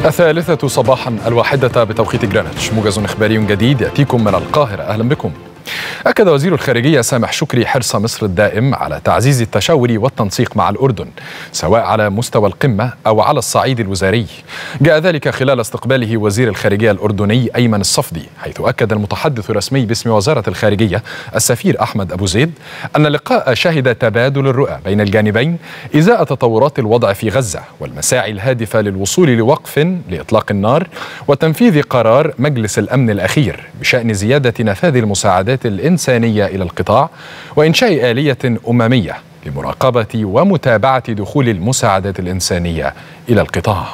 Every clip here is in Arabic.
الثالثة صباحا 1 بتوقيت جرينتش. موجز إخباري جديد يأتيكم من القاهرة. أهلا بكم. أكد وزير الخارجية سامح شكري حرص مصر الدائم على تعزيز التشاور والتنسيق مع الأردن سواء على مستوى القمة أو على الصعيد الوزاري. جاء ذلك خلال استقباله وزير الخارجية الأردني أيمن الصفدي، حيث أكد المتحدث الرسمي باسم وزارة الخارجية السفير أحمد أبو زيد أن اللقاء شهد تبادل الرؤى بين الجانبين إزاء تطورات الوضع في غزة والمساعي الهادفة للوصول لوقف لإطلاق النار وتنفيذ قرار مجلس الأمن الأخير بشأن زيادة نفاذ المساعدات الإنسانية إلى القطاع وإنشاء آلية أممية لمراقبة ومتابعة دخول المساعدات الإنسانية إلى القطاع.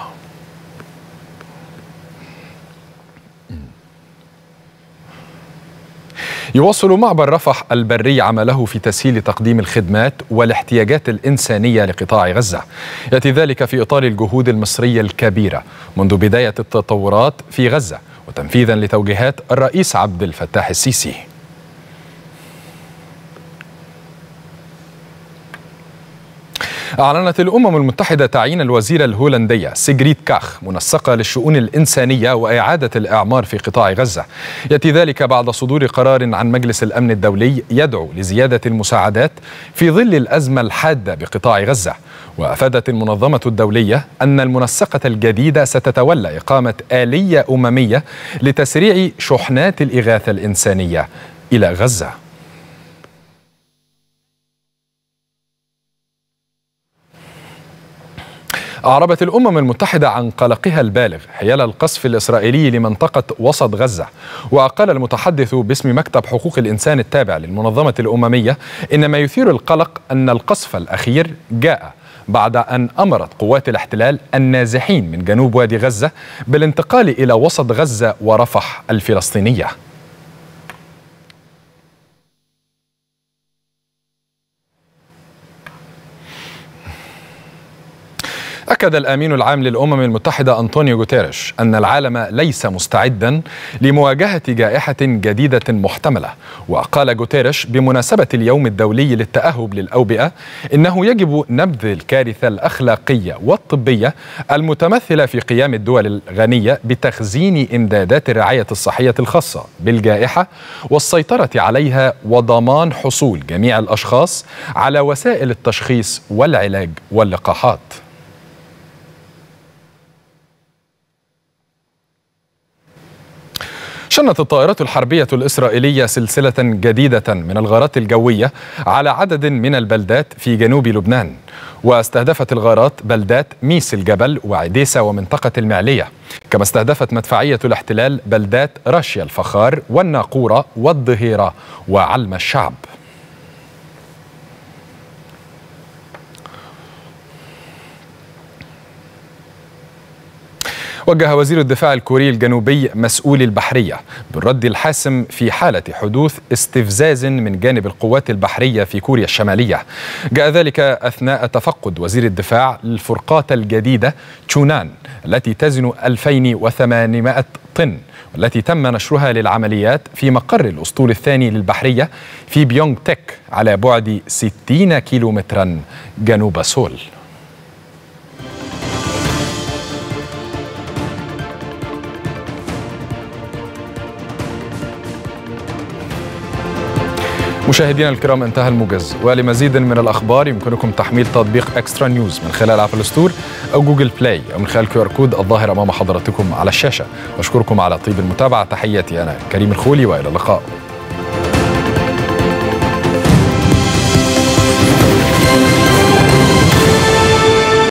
يواصل معبر رفح البري عمله في تسهيل تقديم الخدمات والاحتياجات الإنسانية لقطاع غزة. يأتي ذلك في إطار الجهود المصرية الكبيرة منذ بداية التطورات في غزة وتنفيذا لتوجيهات الرئيس عبد الفتاح السيسي. أعلنت الأمم المتحدة تعيين الوزيرة الهولندية سيغريت كاخ منسقة للشؤون الإنسانية وإعادة الإعمار في قطاع غزة. يأتي ذلك بعد صدور قرار عن مجلس الأمن الدولي يدعو لزيادة المساعدات في ظل الأزمة الحادة بقطاع غزة. وأفادت المنظمة الدولية أن المنسقة الجديدة ستتولى إقامة آلية أممية لتسريع شحنات الإغاثة الإنسانية إلى غزة. أعربت الأمم المتحدة عن قلقها البالغ حيال القصف الإسرائيلي لمنطقة وسط غزة. وقال المتحدث باسم مكتب حقوق الإنسان التابع للمنظمة الأممية إن ما يثير القلق أن القصف الأخير جاء بعد أن أمرت قوات الاحتلال النازحين من جنوب وادي غزة بالانتقال إلى وسط غزة ورفح الفلسطينية. أكد الأمين العام للأمم المتحدة أنطونيو غوتيريش أن العالم ليس مستعدا لمواجهة جائحة جديدة محتملة. وقال غوتيريش بمناسبة اليوم الدولي للتأهب للأوبئة إنه يجب نبذ الكارثة الأخلاقية والطبية المتمثلة في قيام الدول الغنية بتخزين إمدادات الرعاية الصحية الخاصة بالجائحة والسيطرة عليها وضمان حصول جميع الأشخاص على وسائل التشخيص والعلاج واللقاحات. شنت الطائرات الحربية الإسرائيلية سلسلة جديدة من الغارات الجوية على عدد من البلدات في جنوب لبنان. واستهدفت الغارات بلدات ميس الجبل وعديسة ومنطقة المعلية، كما استهدفت مدفعية الاحتلال بلدات راشيا الفخار والناقورة والظهيرة وعلم الشعب. وجه وزير الدفاع الكوري الجنوبي مسؤولي البحرية بالرد الحاسم في حالة حدوث استفزاز من جانب القوات البحرية في كوريا الشمالية. جاء ذلك أثناء تفقد وزير الدفاع للفرقاطة الجديدة تشونان التي تزن 2800 طن والتي تم نشرها للعمليات في مقر الأسطول الثاني للبحرية في بيونغ تك على بعد 60 كيلومترا جنوب سول. مشاهدينا الكرام، انتهى الموجز، ولمزيد من الأخبار يمكنكم تحميل تطبيق إكسترا نيوز من خلال أبل ستور أو جوجل بلاي أو من خلال QR كود الظاهر أمام حضراتكم على الشاشة. أشكركم على طيب المتابعة. تحياتي أنا كريم الخولي وإلى اللقاء.